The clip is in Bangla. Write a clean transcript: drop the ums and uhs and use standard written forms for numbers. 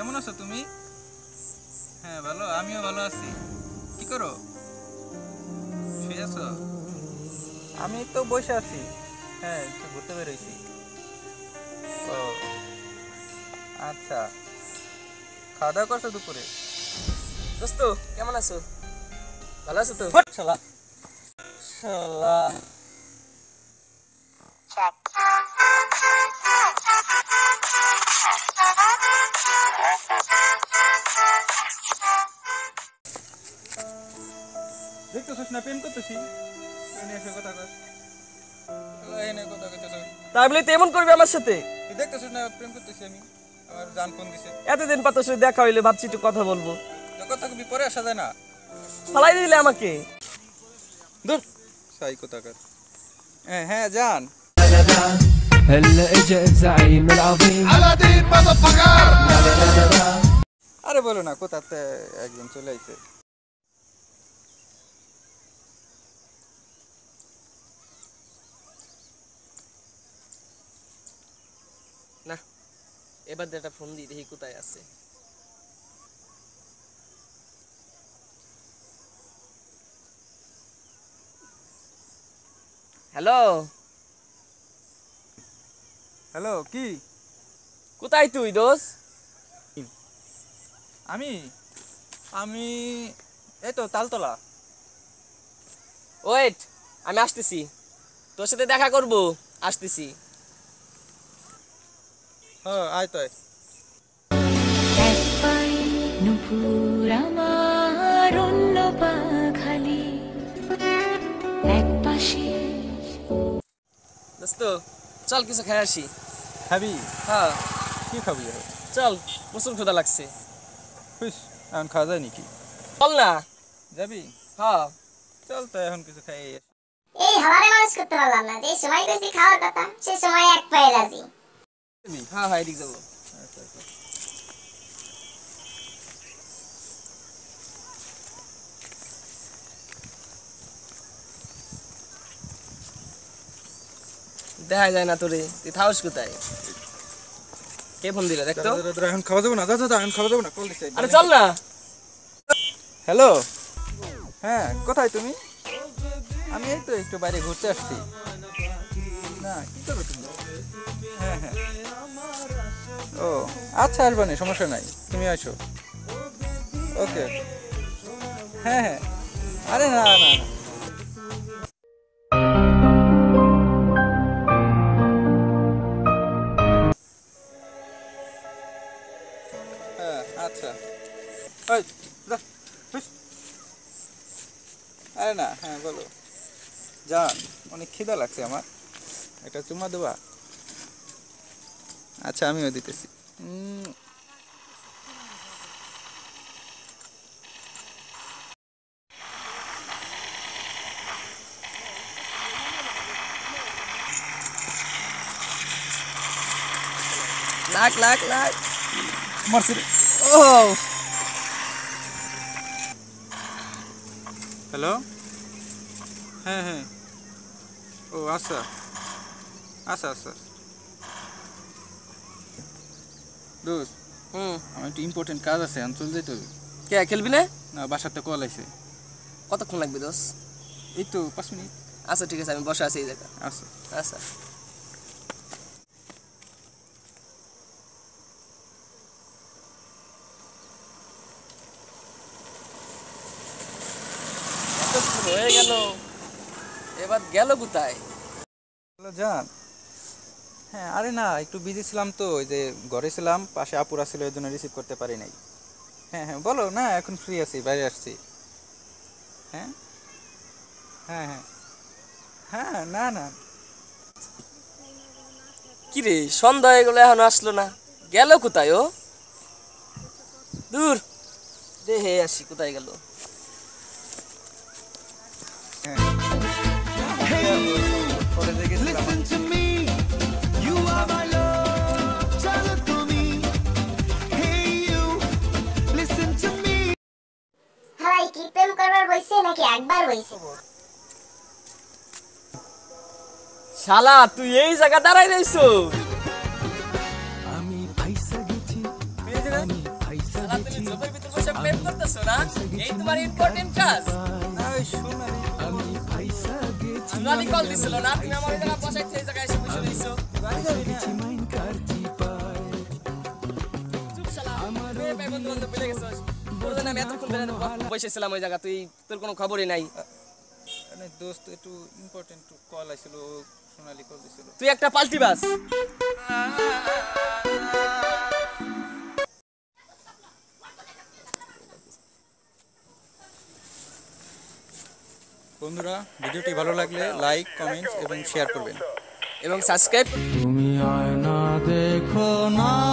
কেমন আছো তুমি? হ্যাঁ ভালো, আমিও ভালো আছি। কি করো? শুয়ে আছো? আমি তো বসে আছি। হ্যাঁ, একটু ঘুরতে বেরোইছি। ও আচ্ছা, খাওয়া দাওয়া করছো দুপুরে? দোস্ত কেমন আছো? ভালো আছো তো? শালা শালা দেখতেছিস না প্রেম করতেছি? এনে এসে কথা কর। এনে কথা কইতেছ। তাই বলে তো এমন করবি আমার সাথে? তুই দেখতেছিস না প্রেম করতেছি আমি? আমার জান ফোন দিছে। এতদিন পর তোর সাথে দেখা হইলে ভাবছি একটু কথা বলবো। তো কথা কবি পরে আসা যায় না? ফালাই দিলে আমাকে। দূর সাই কথা কর। হ্যাঁ হ্যাঁ জান। هلا اجا الزعيم العظيم Aladdin motherfucker! আরে বলো না, কোথাতে একদম চলে আইছে। না, এবার একটা ফোন দিই দেখি কোথায় আছে। হ্যালো, হ্যালো, কি? কোথায় তুই দোস্ত? আমি আমি এই তো তালতলা। ওয়েট, আমি আসতেছি, তোর সাথে দেখা করব, আসতেছি। হ্যাঁ আয় তো। একপাই নুপুর আমার অন্য পা খালি একপাশে দোস্ত চল কিছু খেয়ে আসি। খাবি? হ্যাঁ কি খাবি আর? চল, প্রচুর ক্ষুধা লাগছে। খুশ, এখন খাওয়া যায় নাকি? চল না। যাবি? হ্যাঁ চল তো এখন কিছু খাই। এই হাওয়ারে মানুষ করতে পারলাম না, যে সময় কইছি খাওয়ার কথা সে সময় এক পায়ে রাজি। হ্যাঁ হ্যাঁ এদিক যাবো। আচ্ছা আচ্ছা। দেখা যায় না তোরে, তুই থাউস কোথায়? কে ফোন দিল দেখতো? এখন খাওয়া যাবো না, দাদা এখন খাওয়া যাবো না, কল দিছে। আরে চল না। হ্যালো, হ্যাঁ কোথায় তুমি? আমি এই তো একটু বাইরে ঘুরতে আসছি। না কি করো তুমি? হ্যাঁ হ্যাঁ, ও আচ্ছা আসবা না, সমস্যা নাই, তুমি আসো। ওকে, হ্যাঁ হ্যাঁ, আরে না না না। হ্যাঁ আচ্ছা, ওই যা, হুস। আরে না, হ্যাঁ বলো জান, অনেক খিদা লাগছে আমার, একটা চুমা দেবা? আচ্ছা আমিও দিতেছি। লাখ লাখ লাখ মারছি রে। ও হ্যালো, হ্যাঁ হ্যাঁ, ও আচ্ছা আচ্ছা আচ্ছা। দোস্ত আমার একটু ইম্পর্টেন্ট কাজ আছে, আমি চলে যেতে হবে। কে খেলবি না? না, বাসাতে কল আছে। কতক্ষণ লাগবে দোষ? এই তো 5 মিনিট। আচ্ছা ঠিক আছে, আমি বসে আছি এই জায়গা। আচ্ছা আচ্ছা এতক্ষণ হয়ে গেল, এবার গেল কোথায়? হ্যালো জান। হ্যাঁ আরে না, একটু বিজি ছিলাম তো, ওই যে ঘরে ছিলাম, পাশে আপুরা ছিল, এর জন্য রিসিভ করতে পারি নাই। হ্যাঁ হ্যাঁ বলো না, এখন ফ্রি আছি, বাইরে আসছি। হ্যাঁ হ্যাঁ হ্যাঁ হ্যাঁ, না না। কি রে, সন্ধ্যা হয়ে গেল এখনো আসলো না, গেল কোথায় ও? দূর দেখে আসি কোথায় গেল। কলেজে গেছিলাম। Listen to me, you are my love, chalo to me. Hey you, listen to me. হালাই কি প্রেম করবার বইছে নাকি একবার বইছে? শালা তুই এই জায়গা দাঁড়াই রইছো? আমি ফাইসা গেছি তুই এই জায়গায়? আমি তুমি ঝোপের ভিতর বসে প্রেম করতেছো না? এই তোমার ইম্পর্টেন্ট কাজ। না ওই সোনালি সোনালি কল দিছিল না? তুমি আমার ওই জায়গায় বসাইতে এই জায়গায় এসে বসে রইছো। বাড়ি যাবি না চুপ শালা। মেয়ে পাই বন্ধু-বান্ধব ভুলে গেছোস। তোর জন্য আমি এতক্ষণ ধরে বসেছিলাম ওই জায়গা, তুই তোর কোনো খবরই নাই। মানে দোস্ত একটু ইম্পর্টেন্ট কল আসছিল, সোনালি কল দিছিল। তুই একটা পাল্টি বাস। বন্ধুরা ভিডিওটি ভালো লাগলে লাইক, কমেন্টস এবং শেয়ার করবেন। এবং সাবস্ক্রাইব। তুমি আয়না দেখো না